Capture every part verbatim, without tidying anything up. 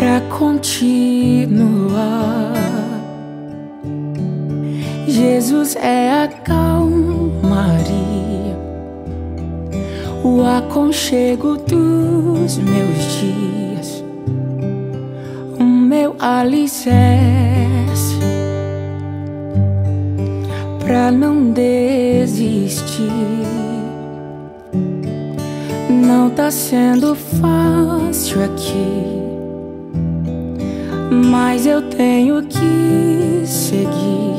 pra continuar. Jesus é a calmaria, o aconchego dos meus dias, o meu alicerce pra não desistir. Não tá sendo fácil aqui, mas eu tenho que seguir.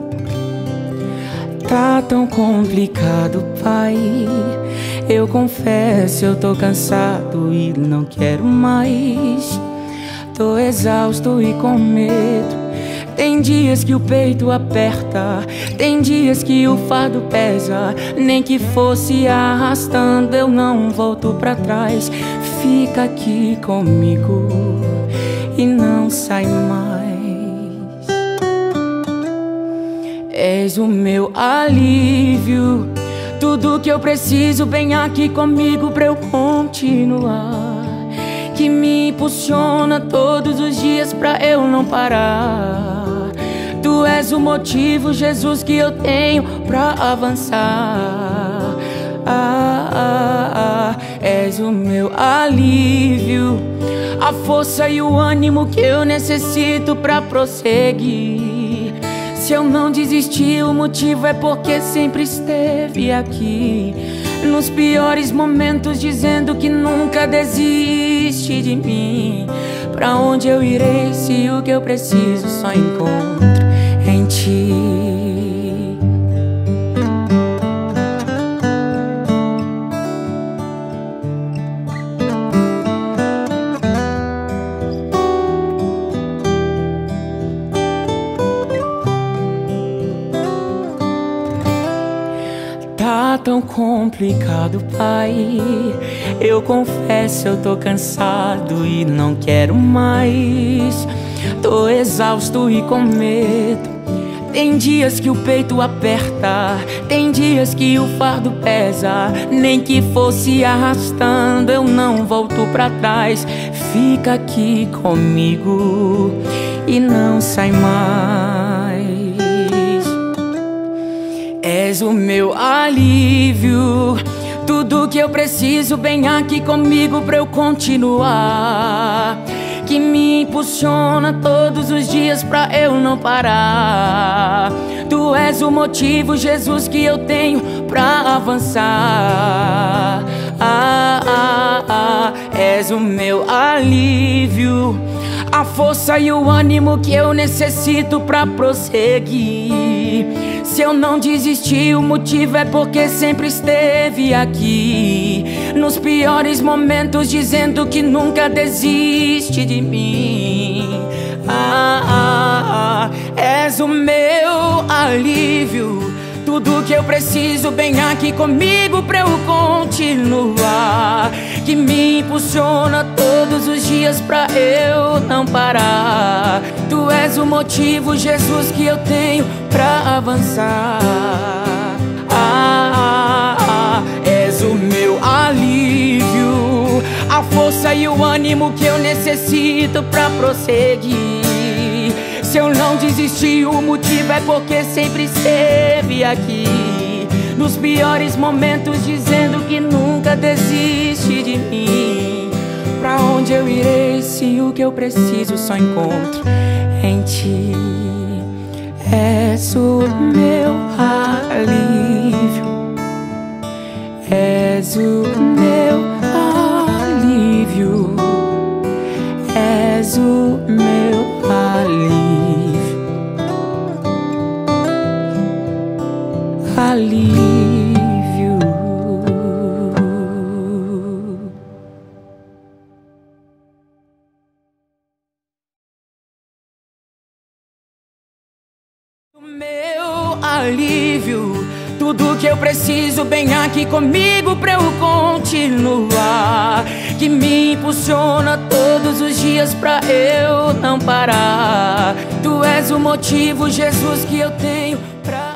Tá tão complicado, Pai, eu confesso, eu tô cansado e não quero mais. Tô exausto e com medo. Tem dias que o peito aperta, tem dias que o fardo pesa. Nem que fosse arrastando, eu não volto pra trás. Fica aqui comigo e não sai mais. És o meu alívio, tudo que eu preciso, vem aqui comigo pra eu continuar. Que me impulsiona todos os dias pra eu não parar. Tu és o motivo, Jesus, que eu tenho pra avançar. Ah, ah, ah, és o meu alívio, a força e o ânimo que eu necessito pra prosseguir. Se eu não desisti, o motivo é porque sempre esteve aqui, nos piores momentos, dizendo que nunca desiste de mim. Pra onde eu irei se o que eu preciso só encontro em ti? Tá tão complicado, Pai, eu confesso, eu tô cansado e não quero mais. Tô exausto e com medo. Tem dias que o peito aperta, tem dias que o fardo pesa. Nem que fosse arrastando, eu não volto pra trás. Fica aqui comigo e não sai mais. És o meu alívio, tudo que eu preciso, vem aqui comigo pra eu continuar. Que me impulsiona todos os dias pra eu não parar. Tu és o motivo, Jesus, que eu tenho pra avançar. Ah, ah, ah, és o meu alívio, a força e o ânimo que eu necessito pra prosseguir. Se eu não desisti, o motivo é porque sempre esteve aqui, nos piores momentos, dizendo que nunca desiste de mim. Ah, ah, ah, és o meu alívio, tudo que eu preciso, vem aqui comigo pra eu continuar. Que me impulsiona todos os dias pra eu não parar. Tu és o motivo, Jesus, que eu tenho pra avançar. Ah, ah, ah, és o meu alívio, a força e o ânimo que eu necessito pra prosseguir. Se eu não desisti, o motivo é porque sempre esteve aqui, nos piores momentos, dizendo que nunca desiste de mim. Pra onde eu irei se o que eu preciso só encontro em ti? És o meu alívio, és o meu alívio, és o meu alívio, alívio. Meu alívio, tudo que eu preciso, vem aqui comigo pra eu continuar. Que me impulsiona todos os dias pra eu não parar. Tu és o motivo, Jesus, que eu tenho pra